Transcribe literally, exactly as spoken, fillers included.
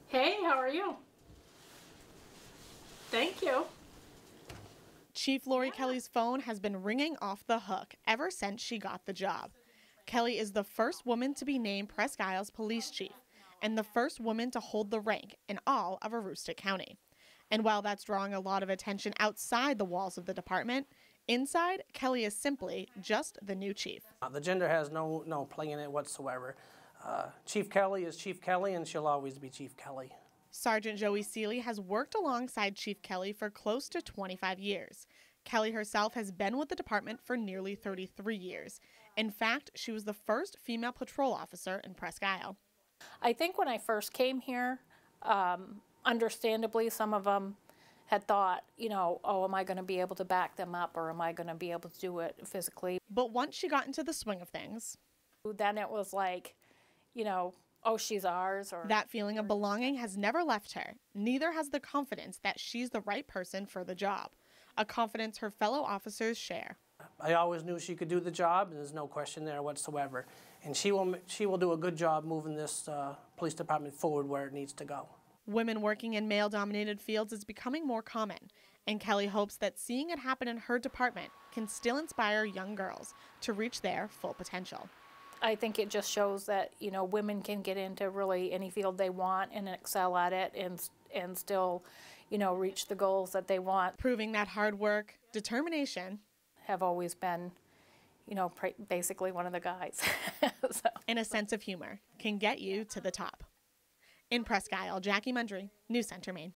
Hey, how are you? Thank you. Chief Laurie Kelly's phone has been ringing off the hook ever since she got the job. Kelly is the first woman to be named Presque Isle's police chief and the first woman to hold the rank in all of Aroostook County. And while that's drawing a lot of attention outside the walls of the department, inside, Kelly is simply just the new chief. Uh, the gender has no, no play in it whatsoever. Uh, Chief Kelly is Chief Kelly, and she'll always be Chief Kelly. Sergeant Joey Seeley has worked alongside Chief Kelly for close to twenty-five years. Kelly herself has been with the department for nearly thirty-three years. In fact, she was the first female patrol officer in Presque Isle. I think when I first came here, um, understandably, some of them had thought, you know, oh, am I going to be able to back them up, or am I going to be able to do it physically? But once she got into the swing of things, then it was like, you know, oh, she's ours. Or that feeling of belonging has never left her. Neither has the confidence that she's the right person for the job, a confidence her fellow officers share. I always knew she could do the job, and there's no question there whatsoever. And she will, she will do a good job moving this uh, police department forward where it needs to go. Women working in male-dominated fields is becoming more common, and Kelly hopes that seeing it happen in her department can still inspire young girls to reach their full potential. I think it just shows that, you know, women can get into really any field they want and excel at it, and and still, you know, reach the goals that they want. Proving that hard work, determination, have always been, you know, basically one of the guys. So. And a sense of humor can get you to the top. In Presque Isle, Jackie Mundry, News Center, Maine.